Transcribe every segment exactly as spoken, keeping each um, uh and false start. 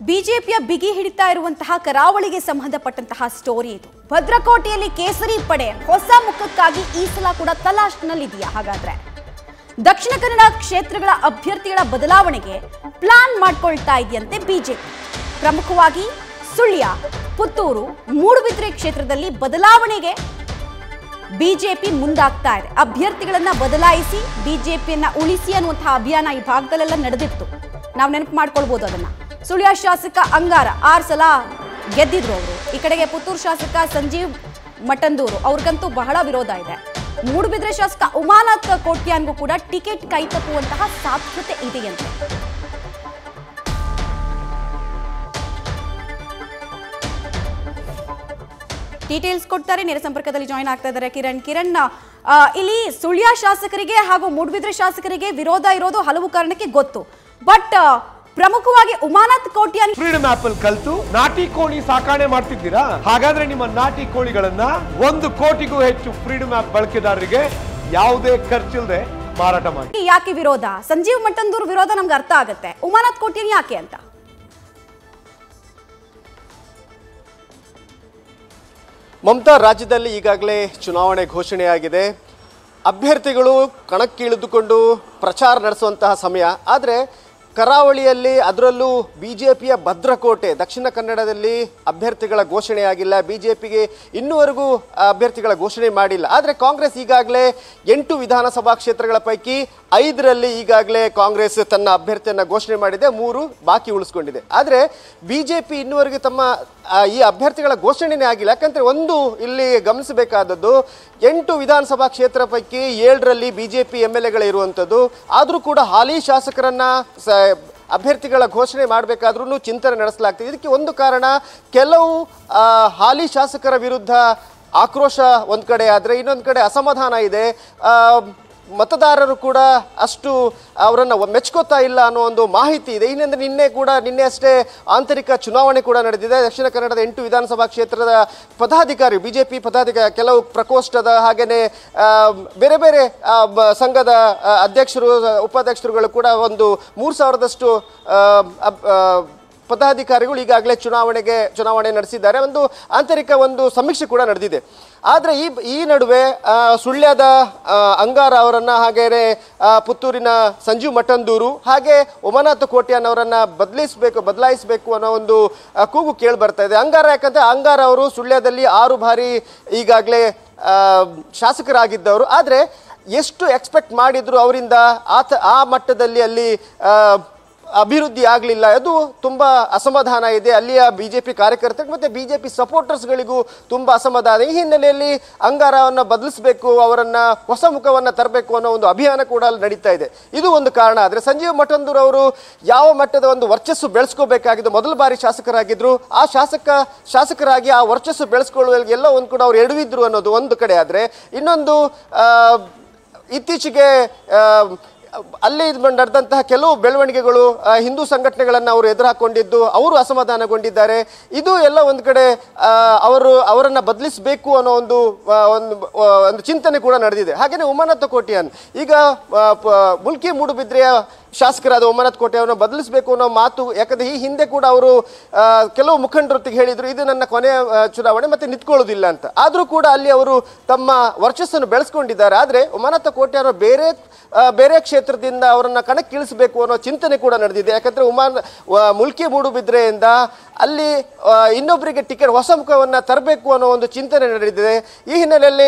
ಬಿಜೆಪಿಯ ಬಿಗಿ ಹಿಡಿತಾ ಇರುವಂತಹ ಕರಾವಳಿಗೆ ಸಂಬಂಧಪಟ್ಟಂತಹ ಸ್ಟೋರಿ ಇದು. ಭದ್ರಕೋಟೆಯಲ್ಲಿ ಕೇಸರಿ ಪಡೆ ಹೊಸ ಮುಖಕ್ಕಾಗಿ ಈ ಸಲ ಕೂಡ ತಲಾಶ್ನಲ್ಲಿದೆಯಾ? ಹಾಗಾದ್ರೆ ದಕ್ಷಿಣ ಕನ್ನಡ ಕ್ಷೇತ್ರಗಳ ಅಭ್ಯರ್ಥಿಗಳ ಬದಲಾವಣೆಗೆ ಪ್ಲಾನ್ ಮಾಡ್ಕೊಳ್ತಾ ಇದೆಯಂತೆ ಬಿಜೆಪಿ. ಪ್ರಮುಖವಾಗಿ ಸುಳ್ಯ, ಪುತ್ತೂರು, ಮೂಡುಬಿದ್ರೆ ಕ್ಷೇತ್ರದಲ್ಲಿ ಬದಲಾವಣೆಗೆ ಬಿಜೆಪಿ ಮುಂದಾಗ್ತಾ ಇದೆ. ಅಭ್ಯರ್ಥಿಗಳನ್ನ ಬದಲಾಯಿಸಿ ಬಿಜೆಪಿಯನ್ನ ಉಳಿಸಿ ಅನ್ನುವಂತಹ ಅಭಿಯಾನ ಈ ಭಾಗದಲ್ಲೆಲ್ಲ ನಡೆದಿತ್ತು. ನಾವು ನೆನಪು ಮಾಡ್ಕೊಳ್ಬಹುದು ಅದನ್ನ. ಸುಳ್ಯ ಶಾಸಕ ಅಂಗಾರ ಆರು ಸಲ ಗೆದ್ದಿದ್ರು ಅವರು. ಈ ಕಡೆಗೆ ಪುತ್ತೂರು ಶಾಸಕ ಸಂಜೀವ್ ಮಠಂದೂರು ಅವ್ರಿಗಂತೂ ಬಹಳ ವಿರೋಧ ಇದೆ. ಮೂಡುಬಿದ್ರೆ ಶಾಸಕ ಉಮಾನಾಥ್ ಕೋಟ್ಯಾನ್ಗೂ ಕೂಡ ಟಿಕೆಟ್ ಕೈತಪ್ಪುವಂತಹ ಸಾಧ್ಯತೆ ಇದೆಯಂತೆ. ಡೀಟೇಲ್ಸ್ ಕೊಡ್ತಾರೆ, ನೇರ ಸಂಪರ್ಕದಲ್ಲಿ ಜಾಯಿನ್ ಆಗ್ತಾ ಇದ್ದಾರೆ ಕಿರಣ್. ಕಿರಣ್, ಇಲ್ಲಿ ಸುಳ್ಯ ಶಾಸಕರಿಗೆ ಹಾಗೂ ಮೂಡುಬಿದ್ರೆ ಶಾಸಕರಿಗೆ ವಿರೋಧ ಇರೋದು ಹಲವು ಕಾರಣಕ್ಕೆ ಗೊತ್ತು. ಬಟ್ ಪ್ರಮುಖವಾಗಿ ಉಮಾನಾಥ್ ಕೋಟ್ಯಾನ್ ಫ್ರೀಡಮ್ ಆಪಲ್ ಕಲ್ತು ನಾಟಿ ಕೋಳಿ ಸಾಕಣೆ ಮಾಡ್ತಿದ್ದೀರಾ? ಹಾಗಾದ್ರೆ ನಿಮ್ಮ ನಾಟಿ ಕೋಳಿಗಳನ್ನ ಒಂದು ಕೋಟಿಗೂ ಹೆಚ್ಚು ಫ್ರೀಡಮ್ ಆಪ್ ಬಳಕೆದಾರರಿಗೆ ಯಾವುದೇ ಖರ್ಚಿಲ್ಲದೆ ಮಾರಾಟ ಮಾಡಿ. ಯಾಕೆ ವಿರೋಧ? ಸಂಜೀವ್ ಮಠಂದೂರ್ ವಿರೋಧ ನಮ್ಗೆ ಅರ್ಥ ಆಗುತ್ತೆ. ಉಮಾನಾಥ್ ಕೋಟ್ಯಾನ್ ಯಾಕೆ ಅಂತ? ಮಮತಾ, ರಾಜ್ಯದಲ್ಲಿ ಈಗಾಗಲೇ ಚುನಾವಣೆ ಘೋಷಣೆಯಾಗಿದೆ. ಅಭ್ಯರ್ಥಿಗಳು ಕಣಕ್ಕಿಳಿದುಕೊಂಡು ಪ್ರಚಾರ ನಡೆಸುವಂತಹ ಸಮಯ. ಆದರೆ ಕರಾವಳಿಯಲ್ಲಿ, ಅದರಲ್ಲೂ ಬಿ ಜೆ ಪಿಯ ಭದ್ರಕೋಟೆ ದಕ್ಷಿಣ ಕನ್ನಡದಲ್ಲಿ ಅಭ್ಯರ್ಥಿಗಳ ಘೋಷಣೆಯಾಗಿಲ್ಲ. ಬಿ ಜೆ ಪಿಗೆ ಇನ್ನೂವರೆಗೂ ಅಭ್ಯರ್ಥಿಗಳ ಘೋಷಣೆ ಮಾಡಿಲ್ಲ. ಆದರೆ ಕಾಂಗ್ರೆಸ್ ಈಗಾಗಲೇ ಎಂಟು ವಿಧಾನಸಭಾ ಕ್ಷೇತ್ರಗಳ ಪೈಕಿ ಐದರಲ್ಲಿ ಈಗಾಗಲೇ ಕಾಂಗ್ರೆಸ್ ತನ್ನ ಅಭ್ಯರ್ಥಿಯನ್ನು ಘೋಷಣೆ ಮಾಡಿದೆ, ಮೂರು ಬಾಕಿ ಉಳಿಸ್ಕೊಂಡಿದೆ. ಆದರೆ ಬಿ ಜೆ ಪಿ ಇನ್ನೂವರೆಗೂ ತಮ್ಮ ಈ ಅಭ್ಯರ್ಥಿಗಳ ಘೋಷಣೆನೇ ಆಗಿಲ್ಲ. ಯಾಕಂದರೆ ಒಂದು ಇಲ್ಲಿ ಗಮನಿಸಬೇಕಾದದ್ದು, ಎಂಟು ವಿಧಾನಸಭಾ ಕ್ಷೇತ್ರ ಪೈಕಿ ಏಳರಲ್ಲಿ B J P M L ಎಗಳಿರುವಂಥದ್ದು. ಆದರೂ ಕೂಡ ಹಾಲಿ ಶಾಸಕರನ್ನು ಸ ಅಭ್ಯರ್ಥಿಗಳ ಘೋಷಣೆ ಮಾಡಬೇಕಾದ್ರೂ ಚಿಂತನೆ ನಡೆಸಲಾಗ್ತದೆ. ಇದಕ್ಕೆ ಒಂದು ಕಾರಣ, ಕೆಲವು ಹಾಲಿ ಶಾಸಕರ ವಿರುದ್ಧ ಆಕ್ರೋಶ ಒಂದು ಕಡೆ, ಆದರೆ ಇನ್ನೊಂದು ಕಡೆ ಅಸಮಾಧಾನ ಇದೆ. ಮತದಾರರು ಕೂಡ ಅಷ್ಟು ಅವರನ್ನು ಮೆಚ್ಕೋತಾ ಇಲ್ಲ ಅನ್ನೋ ಒಂದು ಮಾಹಿತಿ ಇದೆ. ಇನ್ನೊಂದು ನಿನ್ನೆ ಕೂಡ ನಿನ್ನೆ ಅಷ್ಟೇ ಆಂತರಿಕ ಚುನಾವಣೆ ಕೂಡ ನಡೆದಿದೆ. ದಕ್ಷಿಣ ಕನ್ನಡದ ಎಂಟು ವಿಧಾನಸಭಾ ಕ್ಷೇತ್ರದ ಪದಾಧಿಕಾರಿ, ಬಿ ಜೆ ಪಿ ಪದಾಧಿಕಾರಿ, ಕೆಲವು ಪ್ರಕೋಷ್ಠದ ಹಾಗೆಯೇ ಬೇರೆ ಬೇರೆ ಸಂಘದ ಅಧ್ಯಕ್ಷರು, ಉಪಾಧ್ಯಕ್ಷರುಗಳು ಕೂಡ ಒಂದು ಮೂರು ಸಾವಿರದಷ್ಟು ಪದಾಧಿಕಾರಿಗಳು ಈಗಾಗಲೇ ಚುನಾವಣೆಗೆ ಚುನಾವಣೆ ನಡೆಸಿದ್ದಾರೆ. ಒಂದು ಆಂತರಿಕ ಒಂದು ಸಮೀಕ್ಷೆ ಕೂಡ ನಡೆದಿದೆ. ಆದರೆ ಈ ಈ ನಡುವೆ ಸುಳ್ಯದ ಅಂಗಾರ ಅವರನ್ನು, ಹಾಗೆಯೇ ಪುತ್ತೂರಿನ ಸಂಜೀವ್ ಮಠಂದೂರು, ಹಾಗೆ ಉಮಾನಾಥ್ ಕೋಟ್ಯಾನ್ ಅವರನ್ನು ಬದಲಿಸಬೇಕು ಬದಲಾಯಿಸಬೇಕು ಅನ್ನೋ ಒಂದು ಕೂಗು ಕೇಳಿ ಬರ್ತಾ ಇದೆ. ಅಂಗಾರ ಯಾಕಂದರೆ ಅಂಗಾರ ಅವರು ಸುಳ್ಯದಲ್ಲಿ ಆರು ಬಾರಿ ಈಗಾಗಲೇ ಶಾಸಕರಾಗಿದ್ದವರು. ಆದರೆ ಎಷ್ಟು ಎಕ್ಸ್ಪೆಕ್ಟ್ ಮಾಡಿದ್ರು ಅವರಿಂದ ಆತ ಆ ಮಟ್ಟದಲ್ಲಿ ಅಲ್ಲಿ ಅಭಿವೃದ್ಧಿ ಆಗಲಿಲ್ಲ. ಅದು ತುಂಬ ಅಸಮಾಧಾನ ಇದೆ ಅಲ್ಲಿಯ ಬಿ ಜೆ ಪಿ ಕಾರ್ಯಕರ್ತರು ಮತ್ತು ಬಿ ಜೆ ಪಿ ಸಪೋರ್ಟರ್ಸ್ಗಳಿಗೂ ತುಂಬ ಅಸಮಾಧಾನ. ಈ ಹಿನ್ನೆಲೆಯಲ್ಲಿ ಅಂಗಾರವನ್ನು ಬದಲಿಸಬೇಕು, ಅವರನ್ನು ಹೊಸ ಮುಖವನ್ನು ತರಬೇಕು ಅನ್ನೋ ಒಂದು ಅಭಿಯಾನ ಕೂಡ ಅಲ್ಲಿ ನಡೀತಾ ಇದೆ. ಇದು ಒಂದು ಕಾರಣ. ಆದರೆ ಸಂಜೀವ್ ಮಠಂದೂರ್ ಅವರು ಯಾವ ಮಟ್ಟದ ಒಂದು ವರ್ಚಸ್ಸು ಬೆಳೆಸ್ಕೋಬೇಕಾಗಿದ್ದು, ಮೊದಲ ಬಾರಿ ಶಾಸಕರಾಗಿದ್ದರು, ಆ ಶಾಸಕ ಶಾಸಕರಾಗಿ ಆ ವರ್ಚಸ್ಸು ಬೆಳೆಸ್ಕೊಳ್ಳುವಲ್ಲಿ ಎಲ್ಲೋ ಒಂದು ಕೂಡ ಅವ್ರು ಎಡವಿದ್ರು ಅನ್ನೋದು ಒಂದು ಕಡೆ. ಆದರೆ ಇನ್ನೊಂದು, ಇತ್ತೀಚೆಗೆ ಅಲ್ಲಿ ನಡೆದಂತಹ ಕೆಲವು ಬೆಳವಣಿಗೆಗಳು, ಹಿಂದೂ ಸಂಘಟನೆಗಳನ್ನು ಅವರು ಎದುರು ಹಾಕೊಂಡಿದ್ದು, ಅವರು ಅಸಮಾಧಾನಗೊಂಡಿದ್ದಾರೆ. ಇದು ಎಲ್ಲ ಒಂದು ಕಡೆ ಅವರು ಅವರನ್ನು ಬದಲಿಸಬೇಕು ಅನ್ನೋ ಒಂದು ಒಂದು ಚಿಂತನೆ ಕೂಡ ನಡೆದಿದೆ. ಹಾಗೆಯೇ ಉಮಾನಾಥ್ ಕೋಟ್ಯಾನ್ ಈಗ ಮುಲ್ಕಿ ಮೂಡುಬಿದ್ರೆಯ ಶಾಸಕರಾದ ಉಮಾನಾಥ್ ಕೋಟ್ಯಾನ್ ಬದಲಿಸಬೇಕು ಅನ್ನೋ ಮಾತು. ಯಾಕಂದರೆ ಈ ಹಿಂದೆ ಕೂಡ ಅವರು ಕೆಲವು ಮುಖಂಡರೊತ್ತಿಗೆ ಹೇಳಿದರು, ಇದು ನನ್ನ ಕೊನೆಯ ಚುನಾವಣೆ ಮತ್ತೆ ನಿಂತ್ಕೊಳ್ಳೋದಿಲ್ಲ ಅಂತ. ಆದರೂ ಕೂಡ ಅಲ್ಲಿ ಅವರು ತಮ್ಮ ವರ್ಚಸ್ಸನ್ನು ಬೆಳೆಸ್ಕೊಂಡಿದ್ದಾರೆ. ಆದರೆ ಉಮಾನಾಥ್ ಕೋಟ್ಯಾನ್ ಬೇರೆ ಬೇರೆ ಕ್ಷೇತ್ರದಿಂದ ಅವರನ್ನು ಕಣಕ್ಕಿಳಿಸಬೇಕು ಅನ್ನೋ ಚಿಂತನೆ ಕೂಡ ನಡೆದಿದೆ. ಯಾಕಂದರೆ ಉಮಾನ್ ಮುಲ್ಕಿ ಮೂಡುಬಿದ್ರೆಯಿಂದ ಅಲ್ಲಿ ಇನ್ನೊಬ್ಬರಿಗೆ ಟಿಕೆಟ್, ಹೊಸ ಮುಖವನ್ನು ತರಬೇಕು ಅನ್ನೋ ಒಂದು ಚಿಂತನೆ ನಡೆದಿದೆ. ಈ ಹಿನ್ನೆಲೆಯಲ್ಲಿ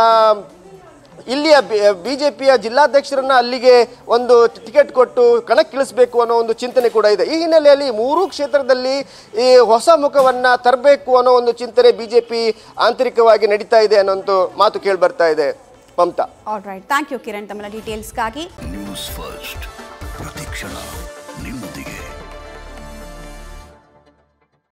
ಇಲ್ಲಿಯ ಬಿ ಜೆ ಪಿಯ ಜಿಲ್ಲಾಧ್ಯಕ್ಷರನ್ನ ಅಲ್ಲಿಗೆ ಒಂದು ಟಿಕೆಟ್ ಕೊಟ್ಟು ಕಣಕ್ಕಿಳಿಸಬೇಕು ಅನ್ನೋ ಒಂದು ಚಿಂತನೆ ಕೂಡ ಇದೆ. ಈ ಹಿನ್ನೆಲೆಯಲ್ಲಿ ಮೂರೂ ಕ್ಷೇತ್ರದಲ್ಲಿ ಈ ಹೊಸ ಮುಖವನ್ನು ತರಬೇಕು ಅನ್ನೋ ಒಂದು ಚಿಂತನೆ ಬಿ ಜೆ ಪಿ ಆಂತರಿಕವಾಗಿ ನಡೀತಾ ಇದೆ ಅನ್ನೋ ಮಾತು ಕೇಳಿ ಬರ್ತಾ ಇದೆ. Mamata, all right, thank you Kiran ತಮ್ಮ ಡೀಟೇಲ್ಸ್ಗಾಗಿ. ನ್ಯೂಸ್ ಫಸ್ಟ್ ಪ್ರತಿಕ್ಷಣ.